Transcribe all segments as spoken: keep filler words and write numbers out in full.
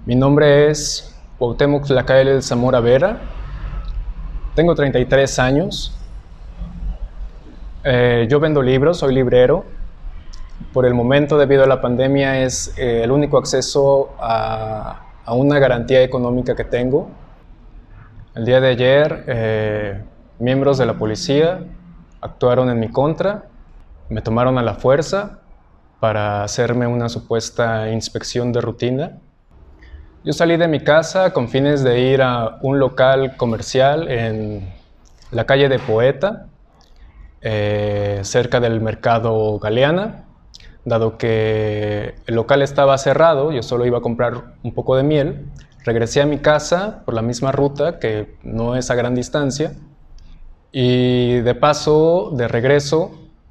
Mi nombre es Cuauhtémoc Tlacaele Zamora Vera, tengo treinta y tres años, eh, yo vendo libros, soy librero. Por el momento, debido a la pandemia, es eh, el único acceso a, a una garantía económica que tengo. El día de ayer, eh, miembros de la policía actuaron en mi contra, me tomaron a la fuerza para hacerme una supuesta inspección de rutina. Yo salí de mi casa con fines de ir a un local comercial en la calle de Poeta, eh, cerca del mercado Galeana. Dado que el local estaba cerrado, yo solo iba a comprar un poco de miel. Regresé a mi casa por la misma ruta, que no es a gran distancia, y de paso, de regreso,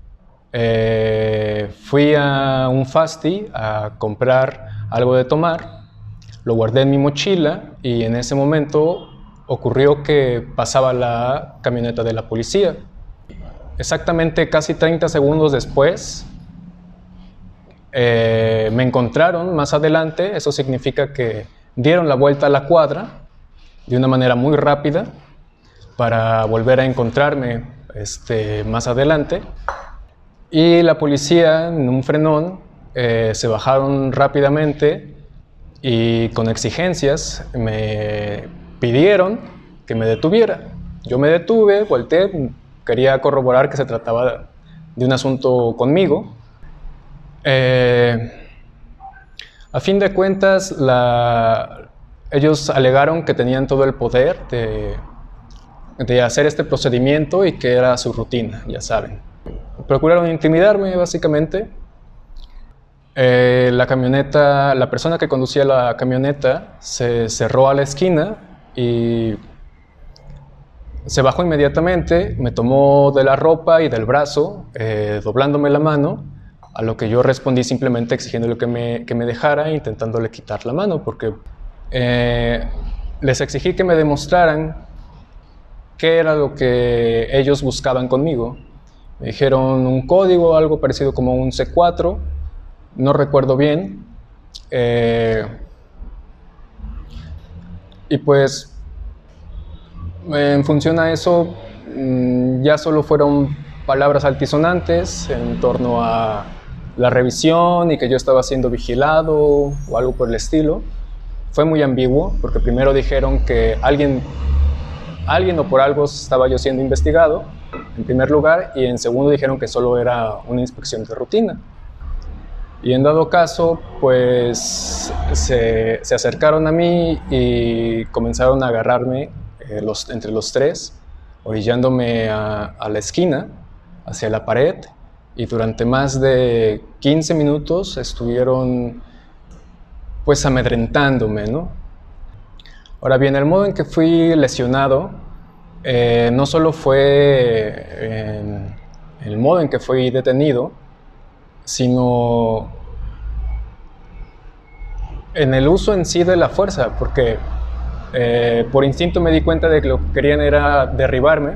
eh, fui a un Fasti a comprar algo de tomar. Lo guardé en mi mochila y en ese momento ocurrió que pasaba la camioneta de la policía. Exactamente casi treinta segundos después, eh, me encontraron más adelante. Eso significa que dieron la vuelta a la cuadra de una manera muy rápida para volver a encontrarme este, más adelante. Y la policía, en un frenón, eh, se bajaron rápidamente y con exigencias me pidieron que me detuviera. Yo me detuve, volteé, quería corroborar que se trataba de un asunto conmigo. Eh, a fin de cuentas, la, ellos alegaron que tenían todo el poder de, de hacer este procedimiento y que era su rutina, ya saben. Procuraron intimidarme, básicamente. Eh, la camioneta, la persona que conducía la camioneta se cerró a la esquina y se bajó inmediatamente, me tomó de la ropa y del brazo, eh, doblándome la mano, a lo que yo respondí simplemente exigiéndole que me, que me dejara, intentándole quitar la mano, porque eh, les exigí que me demostraran qué era lo que ellos buscaban conmigo. Me dijeron un código, algo parecido como un C cuatro, no recuerdo bien, eh, y pues en función a eso ya solo fueron palabras altisonantes en torno a la revisión y que yo estaba siendo vigilado o algo por el estilo. Fue muy ambiguo porque primero dijeron que alguien, alguien o por algo estaba yo siendo investigado, en primer lugar, y en segundo dijeron que solo era una inspección de rutina. Y en dado caso, pues se, se acercaron a mí y comenzaron a agarrarme eh, los, entre los tres, orillándome a, a la esquina, hacia la pared, y durante más de quince minutos estuvieron pues amedrentándome, ¿no? Ahora bien, el modo en que fui lesionado eh, no solo fue en el modo en que fui detenido, sino en el uso en sí de la fuerza, porque eh, por instinto me di cuenta de que lo que querían era derribarme.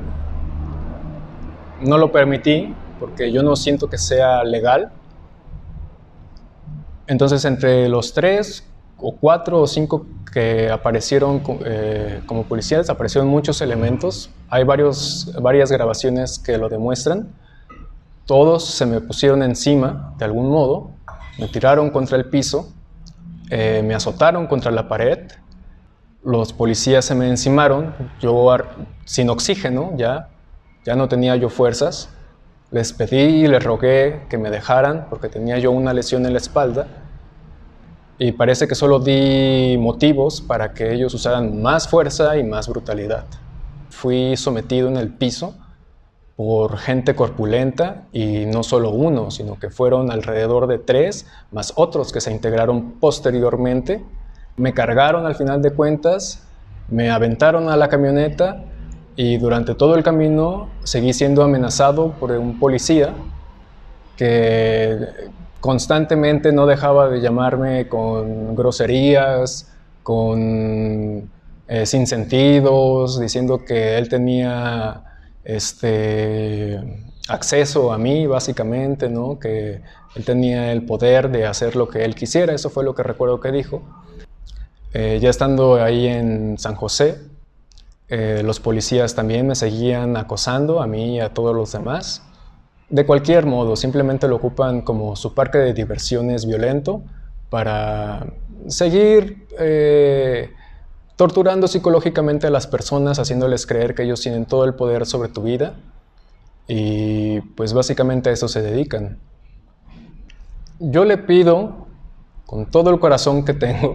No lo permití, porque yo no siento que sea legal. Entonces, entre los tres o cuatro o cinco que aparecieron eh, como policías, aparecieron muchos elementos. Hay varios, varias grabaciones que lo demuestran. Todos se me pusieron encima, de algún modo, me tiraron contra el piso, eh, me azotaron contra la pared, los policías se me encimaron, yo sin oxígeno ya, ya no tenía yo fuerzas, les pedí y les rogué que me dejaran porque tenía yo una lesión en la espalda y parece que solo di motivos para que ellos usaran más fuerza y más brutalidad. Fui sometido en el piso por gente corpulenta, y no solo uno, sino que fueron alrededor de tres, más otros que se integraron posteriormente. Me cargaron al final de cuentas, me aventaron a la camioneta y durante todo el camino seguí siendo amenazado por un policía que constantemente no dejaba de llamarme con groserías, con eh, sinsentidos, diciendo que él tenía Este, acceso a mí, básicamente, ¿no? Que él tenía el poder de hacer lo que él quisiera. Eso fue lo que recuerdo que dijo. Eh, ya estando ahí en San José, eh, los policías también me seguían acosando a mí y a todos los demás. De cualquier modo, simplemente lo ocupan como su parque de diversiones violento para seguir eh, torturando psicológicamente a las personas, haciéndoles creer que ellos tienen todo el poder sobre tu vida. Y pues básicamente a eso se dedican. Yo le pido, con todo el corazón que tengo,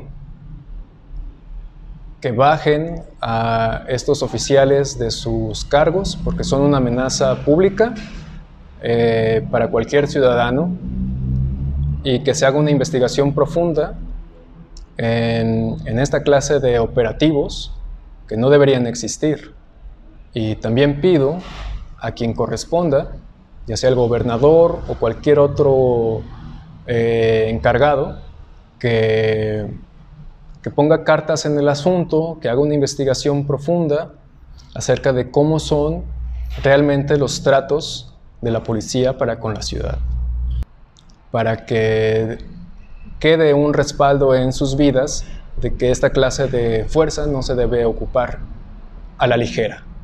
que bajen a estos oficiales de sus cargos, porque son una amenaza pública eh, para cualquier ciudadano, y que se haga una investigación profunda en, en esta clase de operativos que no deberían existir. Y también pido a quien corresponda, ya sea el gobernador o cualquier otro eh, encargado, que, que ponga cartas en el asunto, que haga una investigación profunda acerca de cómo son realmente los tratos de la policía para con la ciudad, para que quede un respaldo en sus vidas de que esta clase de fuerza no se debe ocupar a la ligera.